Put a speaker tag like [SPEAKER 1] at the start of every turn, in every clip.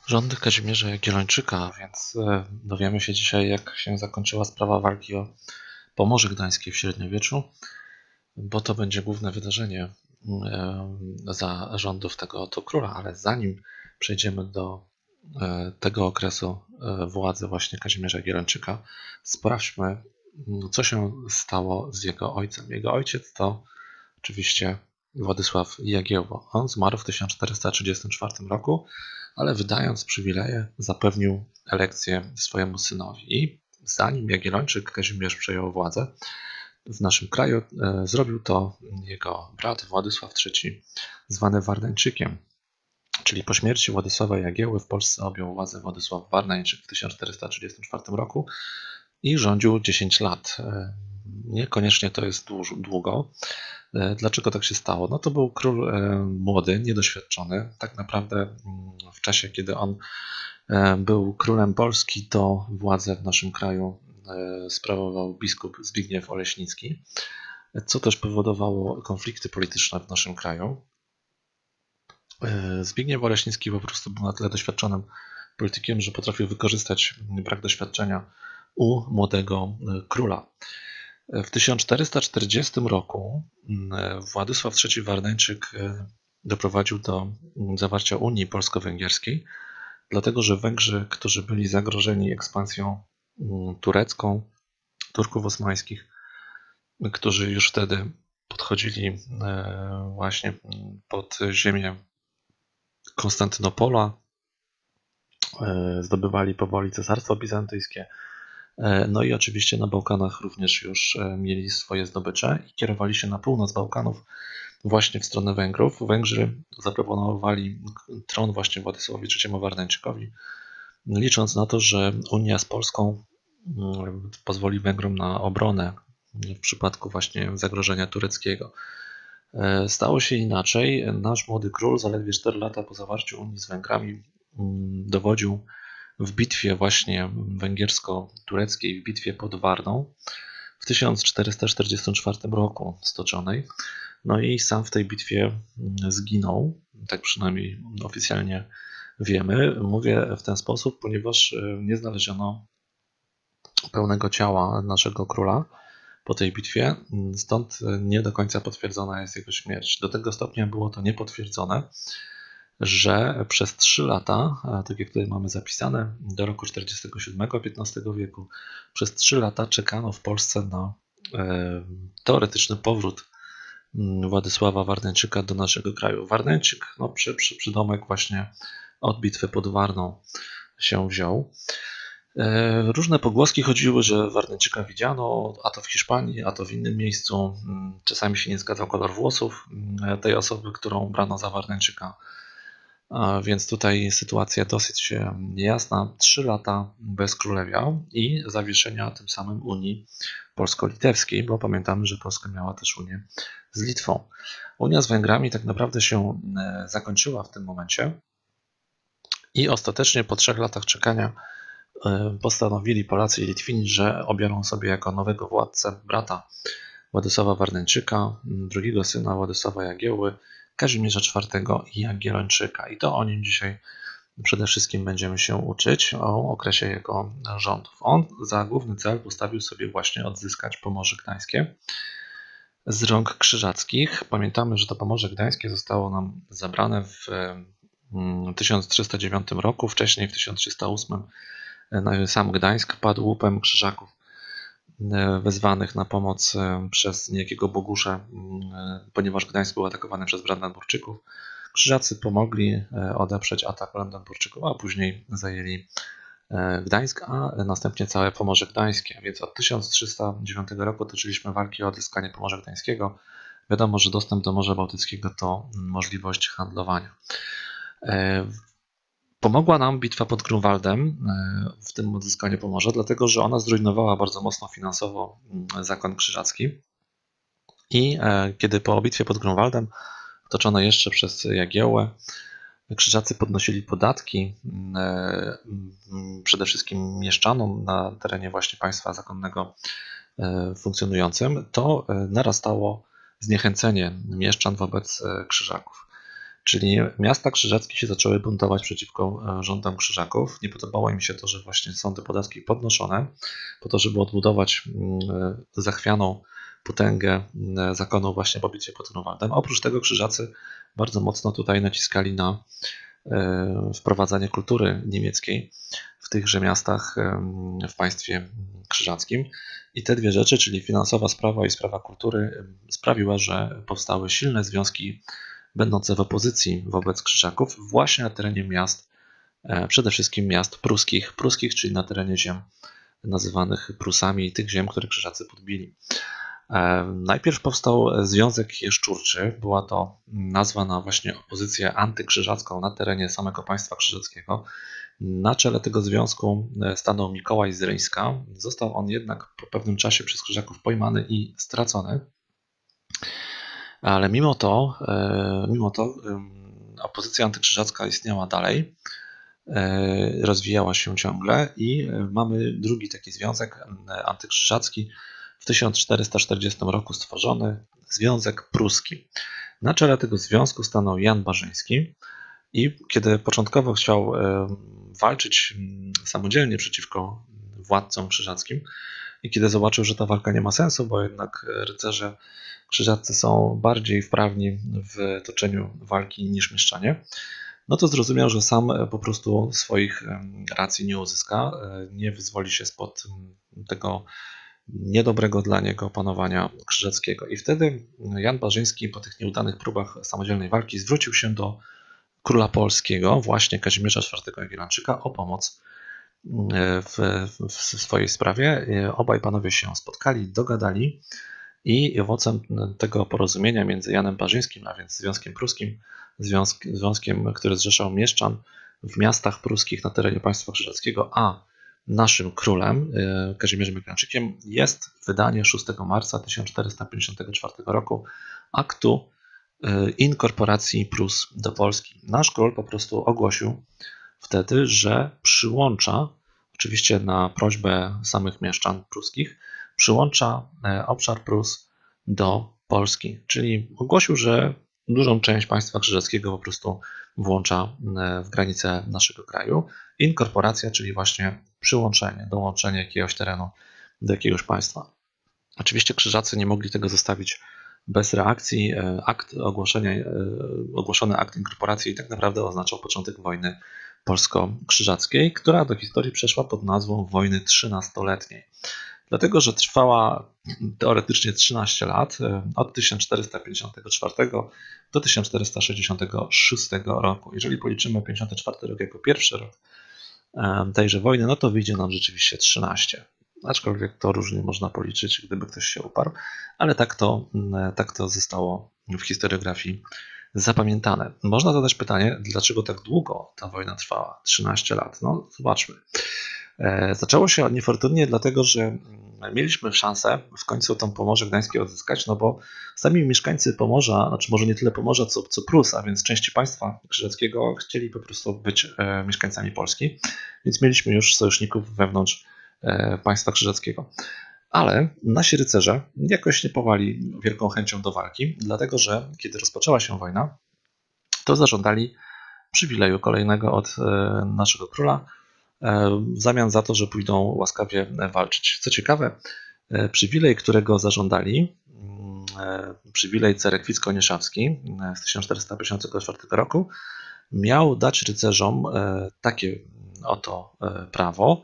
[SPEAKER 1] Rządy Kazimierza Jagiellończyka, więc dowiemy się dzisiaj, jak się zakończyła sprawa walki o Pomorze Gdańskie w średniowieczu, bo to będzie główne wydarzenie za rządów tego oto króla, ale zanim przejdziemy do tego okresu władzy właśnie Kazimierza Jagiellończyka, sprawdźmy, co się stało z jego ojcem. Jego ojciec to oczywiście Władysław Jagiełło. On zmarł w 1434 roku, ale wydając przywileje, zapewnił elekcję swojemu synowi. I zanim Jagiellończyk Kazimierz przejął władzę w naszym kraju, zrobił to jego brat Władysław III, zwany Warneńczykiem. Czyli po śmierci Władysława Jagiełły w Polsce objął władzę Władysław Warneńczyk w 1434 roku i rządził 10 lat. Niekoniecznie to jest długo. Dlaczego tak się stało? No to był król młody, niedoświadczony. Tak naprawdę w czasie, kiedy on był królem Polski, to władzę w naszym kraju sprawował biskup Zbigniew Oleśnicki, co też powodowało konflikty polityczne w naszym kraju. Zbigniew Oleśnicki po prostu był na tyle doświadczonym politykiem, że potrafił wykorzystać brak doświadczenia u młodego króla. W 1440 roku Władysław III Warneńczyk doprowadził do zawarcia Unii Polsko-Węgierskiej, dlatego że Węgrzy, którzy byli zagrożeni ekspansją turecką, Turków osmańskich, którzy już wtedy podchodzili właśnie pod ziemię Konstantynopola, zdobywali powoli Cesarstwo Bizantyjskie, no i oczywiście na Bałkanach również już mieli swoje zdobycze i kierowali się na północ Bałkanów, właśnie w stronę Węgrów. Węgrzy zaproponowali tron właśnie Władysławowi III Warneńczykowi, licząc na to, że Unia z Polską pozwoli Węgrom na obronę w przypadku właśnie zagrożenia tureckiego. Stało się inaczej. Nasz młody król zaledwie 4 lata po zawarciu Unii z Węgrami dowodził w bitwie właśnie węgiersko-tureckiej, w bitwie pod Warną w 1444 roku stoczonej. No i sam w tej bitwie zginął, tak przynajmniej oficjalnie wiemy. Mówię w ten sposób, ponieważ nie znaleziono pełnego ciała naszego króla po tej bitwie, stąd nie do końca potwierdzona jest jego śmierć. Do tego stopnia było to niepotwierdzone, że przez 3 lata, tak jak tutaj mamy zapisane, do roku 47 XV wieku, przez 3 lata czekano w Polsce na teoretyczny powrót Władysława Warneńczyka do naszego kraju. Warneńczyk, no, przydomek właśnie od bitwy pod Warną się wziął. Różne pogłoski chodziły, że Warneńczyka widziano, a to w Hiszpanii, a to w innym miejscu. Czasami się nie zgadzał kolor włosów tej osoby, którą brano za Warneńczyka. Więc tutaj sytuacja dosyć niejasna. 3 lata bez królewia i zawieszenia tym samym Unii Polsko-Litewskiej, bo pamiętamy, że Polska miała też Unię z Litwą. Unia z Węgrami tak naprawdę się zakończyła w tym momencie i ostatecznie po 3 latach czekania postanowili Polacy i Litwini, że obiorą sobie jako nowego władcę brata Władysława Warneńczyka, drugiego syna Władysława Jagiełły, Kazimierza IV Jagiellończyka. I to o nim dzisiaj przede wszystkim będziemy się uczyć, o okresie jego rządów. On za główny cel postawił sobie właśnie odzyskać Pomorze Gdańskie z rąk krzyżackich. Pamiętamy, że to Pomorze Gdańskie zostało nam zabrane w 1309 roku, wcześniej w 1308 sam Gdańsk padł łupem krzyżaków wezwanych na pomoc przez niejakiego Boguszę, ponieważ Gdańsk był atakowany przez Brandenburczyków. Krzyżacy pomogli odeprzeć atak Brandenburczyków, a później zajęli Gdańsk, a następnie całe Pomorze Gdańskie. Więc od 1309 roku toczyliśmy walki o odzyskanie Pomorza Gdańskiego. Wiadomo, że dostęp do Morza Bałtyckiego to możliwość handlowania. Pomogła nam bitwa pod Grunwaldem w tym odzyskaniu Pomorza, dlatego że ona zrujnowała bardzo mocno finansowo zakon krzyżacki. I kiedy po bitwie pod Grunwaldem, toczona jeszcze przez Jagiełłę, krzyżacy podnosili podatki przede wszystkim mieszczanom na terenie właśnie państwa zakonnego funkcjonującym, to narastało zniechęcenie mieszczan wobec krzyżaków. Czyli miasta krzyżackie się zaczęły buntować przeciwko rządom Krzyżaków. Nie podobało im się to, że właśnie sądy podlaskie podnoszone po to, żeby odbudować zachwianą potęgę zakonu właśnie po bitwie pod Grunwaldem. Oprócz tego Krzyżacy bardzo mocno tutaj naciskali na wprowadzanie kultury niemieckiej w tychże miastach w państwie krzyżackim. I te dwie rzeczy, czyli finansowa sprawa i sprawa kultury, sprawiła, że powstały silne związki będące w opozycji wobec Krzyżaków właśnie na terenie miast, przede wszystkim miast pruskich, czyli na terenie ziem nazywanych Prusami i tych ziem, które Krzyżacy podbili. Najpierw powstał Związek Jeszczurczy. Była to nazwa na właśnie opozycję antykrzyżacką na terenie samego państwa krzyżackiego. Na czele tego związku stanął Mikołaj z Ryńska. Został on jednak po pewnym czasie przez Krzyżaków pojmany i stracony. Ale mimo to opozycja antykrzyżacka istniała dalej, rozwijała się ciągle i mamy drugi taki związek antykrzyżacki w 1440 roku stworzony, Związek Pruski. Na czele tego związku stanął Jan Barzyński i kiedy początkowo chciał walczyć samodzielnie przeciwko władcom krzyżackim i kiedy zobaczył, że ta walka nie ma sensu, bo jednak rycerze krzyżaccy są bardziej wprawni w toczeniu walki niż mieszczanie, no to zrozumiał, że sam po prostu swoich racji nie uzyska, nie wyzwoli się spod tego niedobrego dla niego panowania krzyżackiego. I wtedy Jan Barzyński po tych nieudanych próbach samodzielnej walki zwrócił się do króla polskiego, właśnie Kazimierza IV Jagiellończyka, o pomoc w swojej sprawie. Obaj panowie się spotkali, dogadali i owocem tego porozumienia między Janem Barzyńskim, a więc Związkiem Pruskim, związkiem, który zrzeszał mieszczan w miastach pruskich na terenie państwa krzyżackiego, a naszym królem, Kazimierzem Jagiellończykiem, jest wydanie 6 marca 1454 roku aktu inkorporacji Prus do Polski. Nasz król po prostu ogłosił wtedy, że przyłącza, oczywiście na prośbę samych mieszczan pruskich, przyłącza obszar Prus do Polski. Czyli ogłosił, że dużą część państwa krzyżackiego po prostu włącza w granice naszego kraju. Inkorporacja, czyli właśnie przyłączenie, dołączenie jakiegoś terenu do jakiegoś państwa. Oczywiście krzyżacy nie mogli tego zostawić bez reakcji. Ogłoszony akt inkorporacji tak naprawdę oznaczał początek wojny polsko-krzyżackiej, która do historii przeszła pod nazwą wojny 13-letniej. Dlatego, że trwała teoretycznie 13 lat, od 1454 do 1466 roku. Jeżeli policzymy 54 rok jako pierwszy rok tejże wojny, no to wyjdzie nam rzeczywiście 13. Aczkolwiek to różnie można policzyć, gdyby ktoś się uparł, ale tak to zostało w historiografii zapamiętane. Można zadać pytanie, dlaczego tak długo ta wojna trwała? 13 lat. No, zobaczmy. Zaczęło się niefortunnie, dlatego że mieliśmy szansę w końcu tą Pomorze Gdańskie odzyskać, no bo sami mieszkańcy Pomorza, znaczy może nie tyle Pomorza, co Prus, a więc części państwa krzyżackiego, chcieli po prostu być mieszkańcami Polski, więc mieliśmy już sojuszników wewnątrz państwa krzyżackiego. Ale nasi rycerze jakoś nie pałali wielką chęcią do walki, dlatego że kiedy rozpoczęła się wojna, to zażądali przywileju kolejnego od naszego króla, w zamian za to, że pójdą łaskawie walczyć. Co ciekawe, przywilej, którego zażądali, przywilej cerekwicko-nieszawski z 1454 roku, miał dać rycerzom takie oto prawo,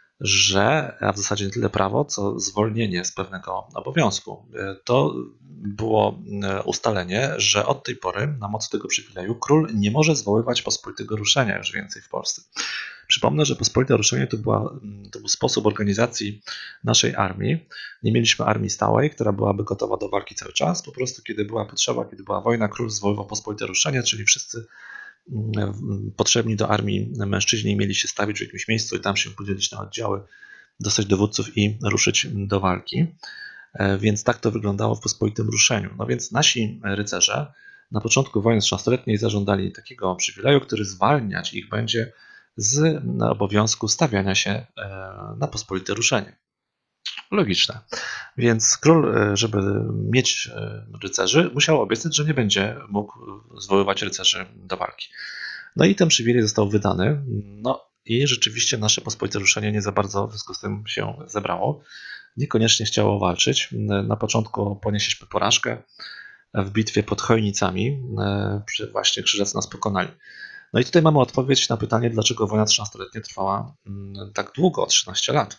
[SPEAKER 1] a w zasadzie nie tyle prawo, co zwolnienie z pewnego obowiązku. To było ustalenie, że od tej pory na mocy tego przywileju król nie może zwoływać pospolitego ruszenia już więcej w Polsce. Przypomnę, że pospolite ruszenie to był sposób organizacji naszej armii. Nie mieliśmy armii stałej, która byłaby gotowa do walki cały czas. Po prostu kiedy była potrzeba, kiedy była wojna, król zwoływał pospolite ruszenie, czyli wszyscy potrzebni do armii mężczyźni mieli się stawić w jakimś miejscu i tam się podzielić na oddziały, dostać dowódców i ruszyć do walki. Więc tak to wyglądało w pospolitym ruszeniu. No więc nasi rycerze na początku wojny 13-letniej zażądali takiego przywileju, który zwalniać ich będzie z obowiązku stawiania się na pospolite ruszenie. Logiczne. Więc król, żeby mieć rycerzy, musiał obiecać, że nie będzie mógł zwoływać rycerzy do walki. No i ten przywilej został wydany. No i rzeczywiście nasze pospolite ruszenie nie za bardzo w związku z tym się zebrało. Niekoniecznie chciało walczyć. Na początku ponieśliśmy porażkę w bitwie pod Chojnicami. Właśnie krzyżacy nas pokonali. No i tutaj mamy odpowiedź na pytanie, dlaczego wojna 13-letnia trwała tak długo, 13 lat.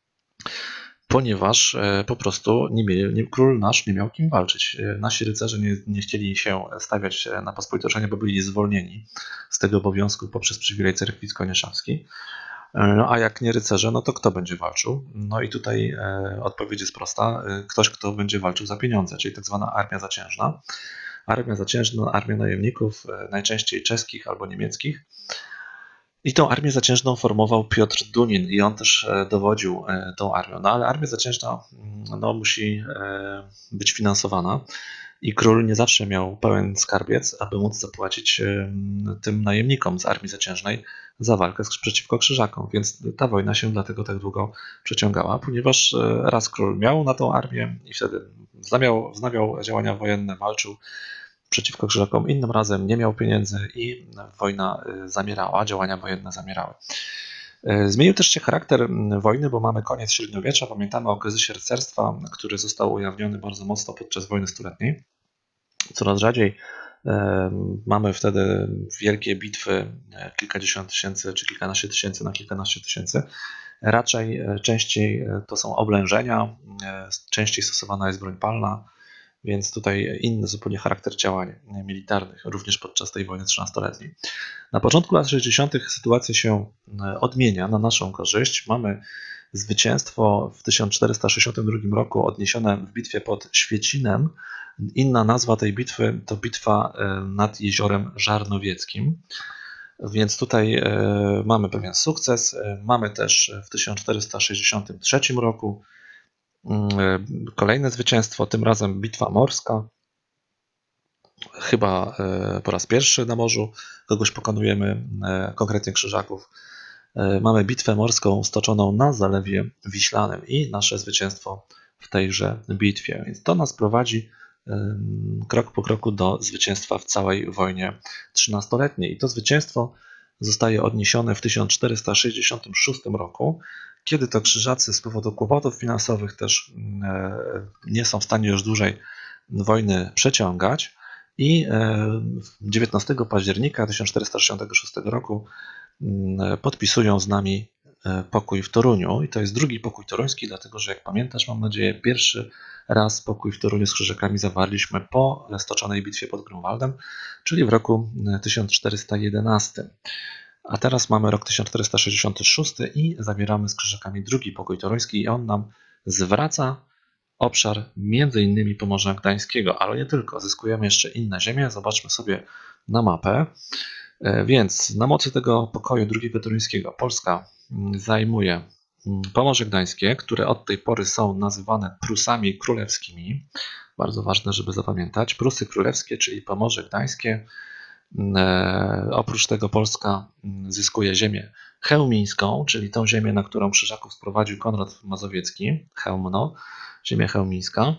[SPEAKER 1] Ponieważ po prostu król nasz nie miał kim walczyć. Nasi rycerze nie chcieli się stawiać na pospolite ruszenie, bo byli zwolnieni z tego obowiązku poprzez przywilej cerkwicko-nieszawski. No a jak nie rycerze, no to kto będzie walczył? No i tutaj odpowiedź jest prosta. Ktoś, kto będzie walczył za pieniądze, czyli tak zwana armia zaciężna. Armia zaciężna, armia najemników, najczęściej czeskich albo niemieckich. I tą armię zaciężną formował Piotr Dunin i on też dowodził tą armią. No ale armia zaciężna no, musi być finansowana i król nie zawsze miał pełen skarbiec, aby móc zapłacić tym najemnikom z armii zaciężnej za walkę przeciwko krzyżakom. Więc ta wojna się dlatego tak długo przeciągała, ponieważ raz król miał na tą armię i wtedy wznawiał działania wojenne, walczył przeciwko krzyżakom, innym razem nie miał pieniędzy i wojna zamierała, działania wojenne zamierały. Zmienił też się charakter wojny, bo mamy koniec średniowiecza, pamiętamy o kryzysie rycerstwa, który został ujawniony bardzo mocno podczas wojny stuletniej. Coraz rzadziej mamy wtedy wielkie bitwy, kilkadziesiąt tysięcy czy kilkanaście tysięcy na kilkanaście tysięcy. Raczej częściej to są oblężenia, częściej stosowana jest broń palna, więc tutaj inny zupełnie charakter działań militarnych, również podczas tej wojny 13-letniej. Na początku lat 60. sytuacja się odmienia na naszą korzyść. Mamy zwycięstwo w 1462 roku odniesione w bitwie pod Świecinem. Inna nazwa tej bitwy to bitwa nad jeziorem Żarnowieckim. Więc tutaj mamy pewien sukces. Mamy też w 1463 roku kolejne zwycięstwo, tym razem bitwa morska. Chyba po raz pierwszy na morzu kogoś pokonujemy, konkretnie krzyżaków. Mamy bitwę morską stoczoną na Zalewie Wiślanym i nasze zwycięstwo w tejże bitwie. Więc to nas prowadzi krok po kroku do zwycięstwa w całej wojnie 13-letniej. I to zwycięstwo zostaje odniesione w 1466 roku, kiedy to krzyżacy z powodu kłopotów finansowych też nie są w stanie już dłużej wojny przeciągać i 19 października 1466 roku podpisują z nami pokój w Toruniu. I to jest drugi pokój toruński, dlatego że jak pamiętasz, mam nadzieję, pierwszy raz pokój w Toruniu z krzyżakami zawarliśmy po stoczonej bitwie pod Grunwaldem, czyli w roku 1411. A teraz mamy rok 1466 i zabieramy z krzyżakami drugi pokój toruński i on nam zwraca obszar m.in. Pomorza Gdańskiego, ale nie tylko. Zyskujemy jeszcze inne ziemie. Zobaczmy sobie na mapę. Więc na mocy tego pokoju drugiego toruńskiego Polska zajmuje Pomorze Gdańskie, które od tej pory są nazywane Prusami Królewskimi. Bardzo ważne, żeby zapamiętać. Prusy Królewskie, czyli Pomorze Gdańskie. Oprócz tego Polska zyskuje ziemię chełmińską, czyli tą ziemię, na którą krzyżaków sprowadził Konrad Mazowiecki, Chełmno, ziemia chełmińska.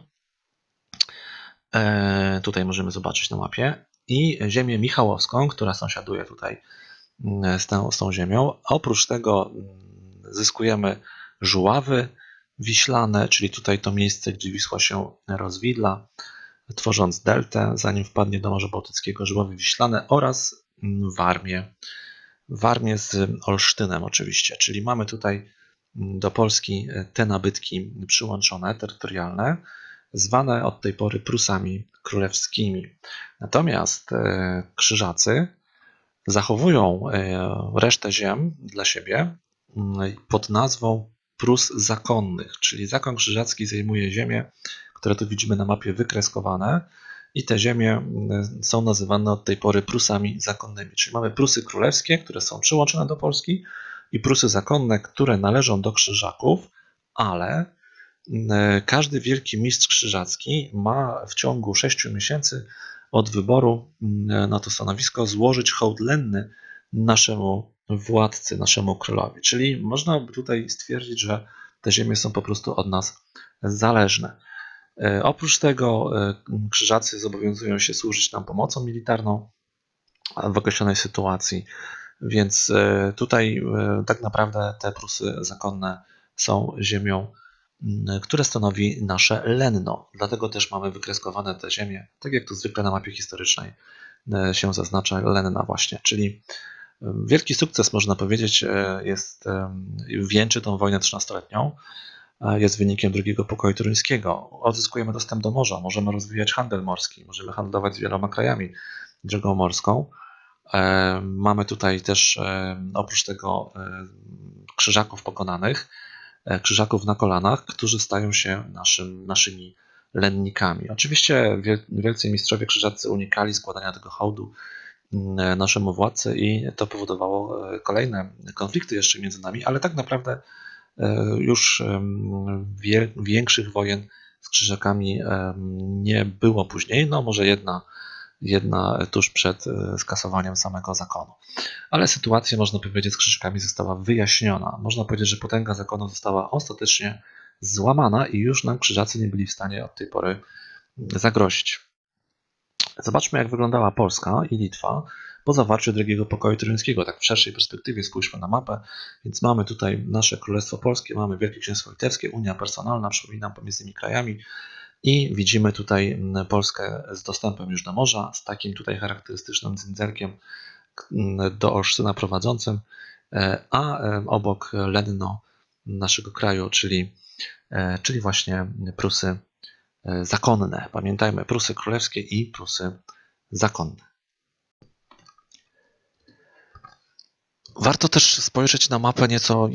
[SPEAKER 1] Tutaj możemy zobaczyć na mapie. I ziemię michałowską, która sąsiaduje tutaj z tą ziemią. Oprócz tego zyskujemy Żuławy Wiślane, czyli tutaj to miejsce, gdzie Wisła się rozwidla, tworząc deltę, zanim wpadnie do Morza Bałtyckiego, Żuławy Wiślane oraz Warmię. Warmię z Olsztynem oczywiście, czyli mamy tutaj do Polski te nabytki przyłączone, terytorialne, zwane od tej pory Prusami Królewskimi. Natomiast krzyżacy zachowują resztę ziem dla siebie pod nazwą Prus Zakonnych, czyli zakon krzyżacki zajmuje ziemię, które tu widzimy na mapie wykreskowane i te ziemie są nazywane od tej pory Prusami Zakonnymi, czyli mamy Prusy Królewskie, które są przyłączone do Polski i Prusy Zakonne, które należą do krzyżaków, ale każdy wielki mistrz krzyżacki ma w ciągu 6 miesięcy od wyboru na to stanowisko złożyć hołd lenny naszemu władcy, naszemu królowi. Czyli można by tutaj stwierdzić, że te ziemie są po prostu od nas zależne. Oprócz tego krzyżacy zobowiązują się służyć nam pomocą militarną w określonej sytuacji, więc tutaj tak naprawdę te Prusy zakonne są ziemią, które stanowi nasze lenno. Dlatego też mamy wykreskowane te ziemie, tak jak to zwykle na mapie historycznej się zaznacza lenna właśnie, czyli wielki sukces, można powiedzieć, wieńczy tą wojnę 13-letnią, jest wynikiem drugiego pokoju toruńskiego. Odzyskujemy dostęp do morza, możemy rozwijać handel morski, możemy handlować z wieloma krajami drogą morską. Mamy tutaj też oprócz tego krzyżaków pokonanych, krzyżaków na kolanach, którzy stają się naszymi lennikami. Oczywiście wielcy mistrzowie krzyżacy unikali składania tego hołdu naszemu władcy i to powodowało kolejne konflikty jeszcze między nami, ale tak naprawdę już większych wojen z krzyżakami nie było później, no może jedna tuż przed skasowaniem samego zakonu. Ale sytuacja, można powiedzieć, z krzyżakami została wyjaśniona. Można powiedzieć, że potęga zakonu została ostatecznie złamana i już nam krzyżacy nie byli w stanie od tej pory zagrozić. Zobaczmy, jak wyglądała Polska i Litwa po zawarciu drugiego pokoju toruńskiego. Tak w szerszej perspektywie spójrzmy na mapę. Więc mamy tutaj nasze Królestwo Polskie, mamy Wielkie Księstwo Litewskie, Unia Personalna, przypominam, pomiędzy tymi krajami. I widzimy tutaj Polskę z dostępem już do morza, z takim tutaj charakterystycznym cyndzelkiem do Olsztyna prowadzącym, a obok lenno naszego kraju, czyli właśnie Prusy zakonne. Pamiętajmy, Prusy królewskie i Prusy zakonne. Warto też spojrzeć na mapę nieco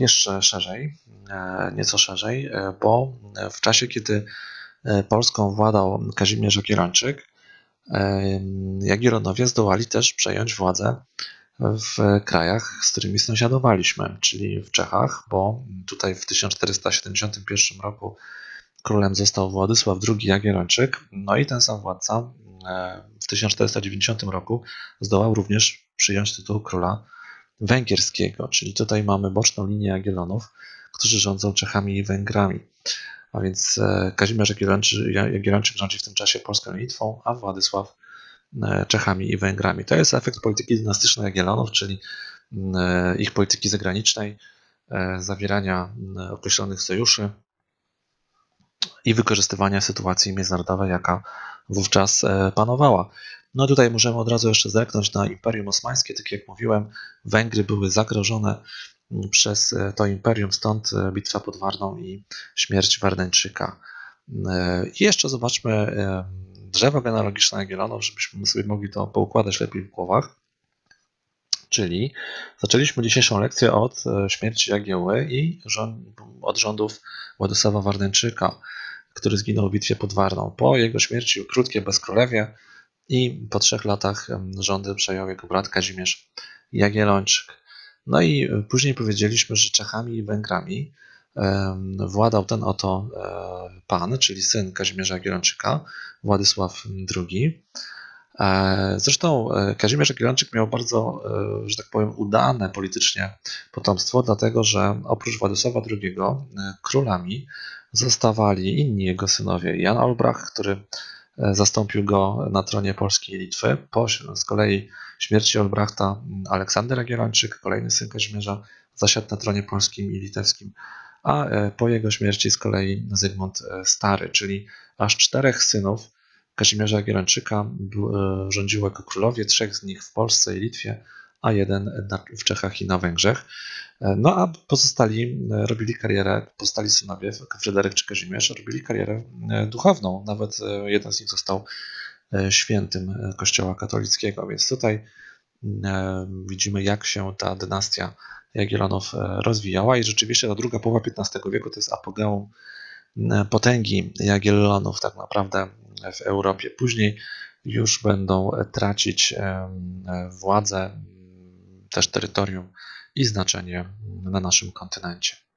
[SPEAKER 1] szerzej, bo w czasie, kiedy Polską władał Kazimierz Jagiellończyk, Jagiellonowie zdołali też przejąć władzę w krajach, z którymi sąsiadowaliśmy, czyli w Czechach, bo tutaj w 1471 roku królem został Władysław II Jagiellończyk, no i ten sam władca w 1490 roku zdołał również przyjąć tytuł króla węgierskiego, czyli tutaj mamy boczną linię Jagiellonów, którzy rządzą Czechami i Węgrami. A więc Kazimierz Jagiellończyk rządzi w tym czasie Polską i Litwą, a Władysław Czechami i Węgrami. To jest efekt polityki dynastycznej Jagiellonów, czyli ich polityki zagranicznej, zawierania określonych sojuszy i wykorzystywania sytuacji międzynarodowej, jaka wówczas panowała. No tutaj możemy od razu jeszcze zerknąć na Imperium Osmańskie. Tak jak mówiłem, Węgry były zagrożone przez to imperium, stąd bitwa pod Warną i śmierć Warneńczyka. I jeszcze zobaczmy drzewo genealogiczne Jagiellonów, żebyśmy sobie mogli to poukładać lepiej w głowach. Czyli zaczęliśmy dzisiejszą lekcję od śmierci Jagiełły i od rządów Władysława Warneńczyka, który zginął w bitwie pod Warną. Po jego śmierci krótkie bezkrólewie i po 3 latach rządy przejął jego brat Kazimierz Jagiellończyk. No i później powiedzieliśmy, że Czechami i Węgrami władał ten oto pan, czyli syn Kazimierza Jagiellończyka, Władysław II. Zresztą Kazimierz Jagiellończyk miał bardzo, że tak powiem, udane politycznie potomstwo, dlatego że oprócz Władysława II królami zostawali inni jego synowie. Jan Olbrach, który zastąpił go na tronie Polski i Litwy. Z kolei śmierci Olbrachta Aleksander Jagiellończyk, kolejny syn Kazimierza, zasiadł na tronie polskim i litewskim, a po jego śmierci z kolei Zygmunt Stary, czyli aż 4 synów Kazimierza Jagiellończyka rządziło jako królowie, 3 z nich w Polsce i Litwie, a 1 w Czechach i na Węgrzech. No a pozostali synowie, Fryderyk czy Kazimierz, robili karierę duchowną. Nawet jeden z nich został świętym Kościoła katolickiego, więc tutaj widzimy, jak się ta dynastia Jagiellonów rozwijała i rzeczywiście ta druga połowa XV wieku to jest apogeum potęgi Jagiellonów tak naprawdę w Europie. Później już będą tracić władzę, też terytorium i znaczenie na naszym kontynencie.